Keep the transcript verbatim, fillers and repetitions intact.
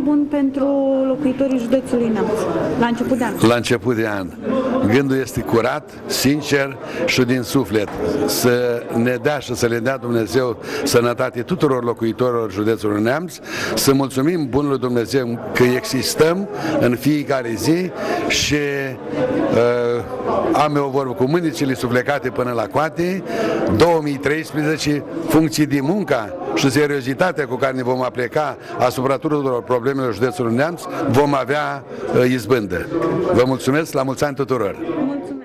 bun pentru locuitorii județului Neamț, la început de an? La început de an. Gândul este curat, sincer și din suflet. Să ne dea și să le dea Dumnezeu sănătate tuturor locuitorilor județului Neamț, să mulțumim bunului Dumnezeu că existăm în fiecare zi și uh, am eu o vorbă cu mânicile suflecate până la coate, două mii treisprezece, funcții de muncă și seriozitatea cu care ne vom apleca asupra tuturor problemelor județului Neamț, vom avea uh, izbândă. Vă mulțumesc, la mulți ani tuturor! Mulțumesc.